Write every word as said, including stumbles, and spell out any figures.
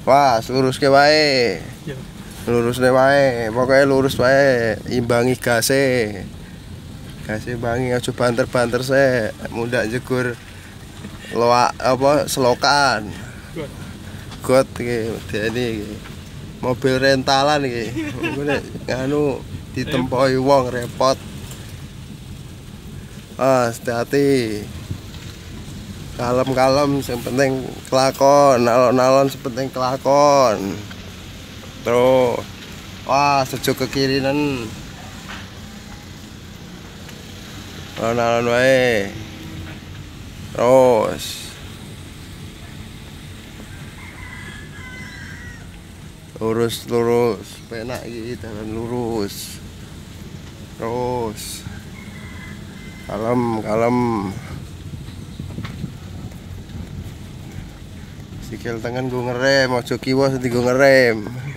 Wah, lurus ke wae. Ya. Lurus ne wae, pokoknya lurus wae, imbangi gase. Gase imbangi aja banter-banter se, mundak jegur loak apa selokan. Got iki dene iki. Mobil rentalan iki. Ngene anu ditempoi wong repot. Ah, hati-hati. Kalem-kalem, yang penting kelakon, nalon-nalon sepenting kelakon. Terus, wah sejuk ke kirinan. Nalon-nalon wae. Terus, lurus lurus, penak iki jalan lurus. Terus, kalem kalem. Sikil tangan gue ngerem, ojo kiwas nanti gue ngerem.